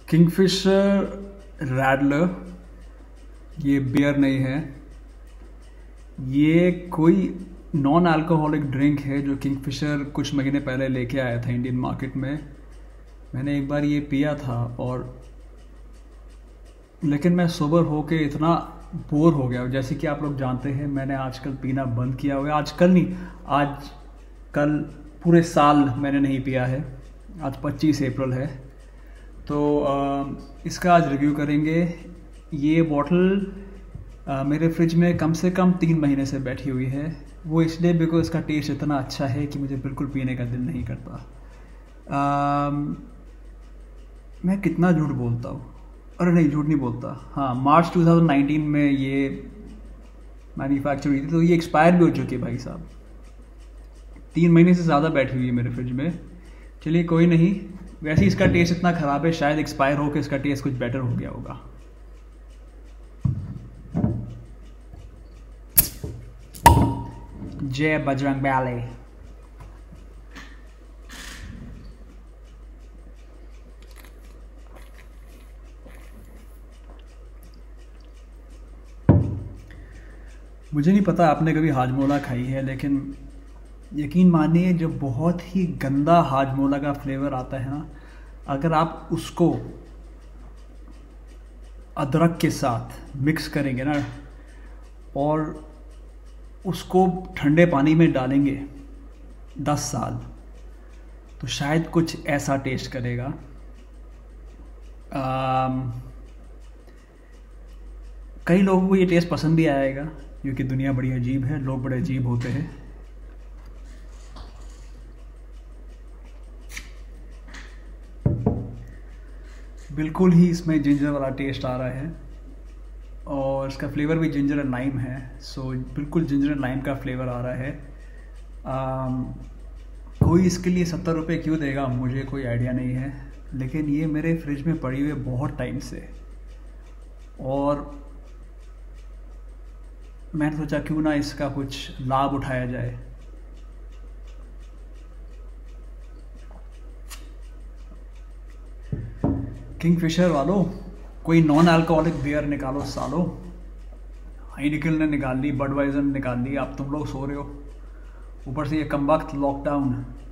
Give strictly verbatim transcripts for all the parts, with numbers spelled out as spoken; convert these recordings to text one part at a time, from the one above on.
Kingfisher रैडलर ये beer नहीं है, ये कोई नॉन अल्कोहलिक ड्रिंक है जो किंगफिशर कुछ महीने पहले लेके आया था इंडियन मार्केट में। मैंने एक बार ये पिया था और लेकिन मैं सोबर होके इतना बोर हो गया। जैसे कि आप लोग जानते हैं मैंने आजकल पीना बंद किया हुआ है। आजकल नहीं, आज कल पूरे साल मैंने नहीं पिया है। आज पच्चीस अप्रैल है, तो आ, इसका आज रिव्यू करेंगे। ये बॉटल आ, मेरे फ्रिज में कम से कम तीन महीने से बैठी हुई है। वो इसलिए बिकॉज इसका टेस्ट इतना अच्छा है कि मुझे बिल्कुल पीने का दिल नहीं करता। आ, मैं कितना झूठ बोलता हूँ, अरे नहीं झूठ नहीं बोलता, हाँ मार्च दो हज़ार उन्नीस में ये मैन्युफैक्चर हुई थी, तो ये एक्सपायर भी हो चुकी है भाई साहब। तीन महीने से ज़्यादा बैठी हुई है मेरे फ्रिज में। चलिए कोई नहीं, वैसे ही इसका टेस्ट इतना ख़राब है, शायद एक्सपायर होकर इसका टेस्ट कुछ बेटर हो गया होगा। जय बजरंग बैली। मुझे नहीं पता आपने कभी हाजमोला खाई है, लेकिन यकीन मानिए जो बहुत ही गंदा हाजमोला का फ्लेवर आता है ना, अगर आप उसको अदरक के साथ मिक्स करेंगे ना और उसको ठंडे पानी में डालेंगे दस साल, तो शायद कुछ ऐसा टेस्ट करेगा। आम, कई लोगों को ये टेस्ट पसंद भी आएगा क्योंकि दुनिया बड़ी अजीब है, लोग बड़े अजीब होते हैं। बिल्कुल ही इसमें जिंजर वाला टेस्ट आ रहा है और इसका फ्लेवर भी जिंजर एंड लाइम है। सो बिल्कुल जिंजर एंड लाइम का फ्लेवर आ रहा है। आम, कोई इसके लिए सत्तर रुपये क्यों देगा मुझे कोई आइडिया नहीं है, लेकिन ये मेरे फ्रिज में पड़ी हुई है बहुत टाइम से और मैंने सोचा क्यों ना इसका कुछ लाभ उठाया जाए। किंगफिशर वालों, कोई नॉन अल्कोहलिक बियर निकालो सालो। हाइनिकल ने निकाल ली, बडवाइजर ने निकाल ली, आप तुम लोग सो रहे हो, ऊपर से ये कमबख्त लॉकडाउन।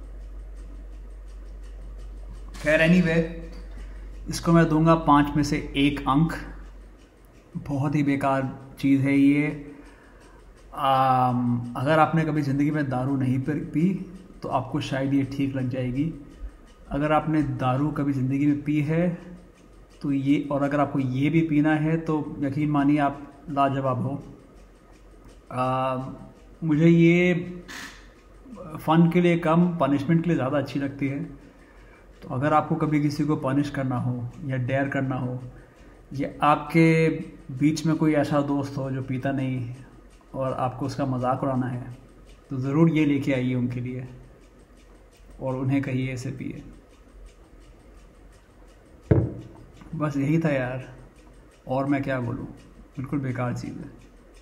खैर एनीवे, इसको मैं दूंगा पाँच में से एक अंक। बहुत ही बेकार चीज़ है ये। आम, अगर आपने कभी ज़िंदगी में दारू नहीं पी तो आपको शायद ये ठीक लग जाएगी। अगर आपने दारू कभी ज़िंदगी में पी है तो ये, और अगर आपको ये भी पीना है तो यकीन मानिए आप लाजवाब हो। आ, मुझे ये फ़न के लिए कम पनिशमेंट के लिए ज़्यादा अच्छी लगती है। तो अगर आपको कभी किसी को पनिश करना हो या डेयर करना हो, या आपके बीच में कोई ऐसा दोस्त हो जो पीता नहीं और आपको उसका मजाक उड़ाना है, तो ज़रूर ये लेके आइए उनके लिए और उन्हें कहिए ऐसे पिए। बस यही था यार, और मैं क्या बोलूँ, बिल्कुल बेकार चीज़ है।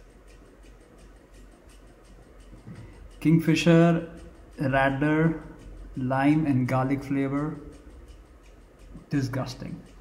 Kingfisher Radler lime and garlic flavour, disgusting.